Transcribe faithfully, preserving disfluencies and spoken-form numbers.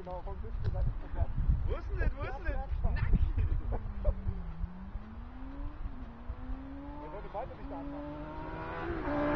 genau, vom Sitz gesagt, ist das. Wo ist denn das? Wo ist denn das? Knack! Er sollte weiter nicht da anfangen.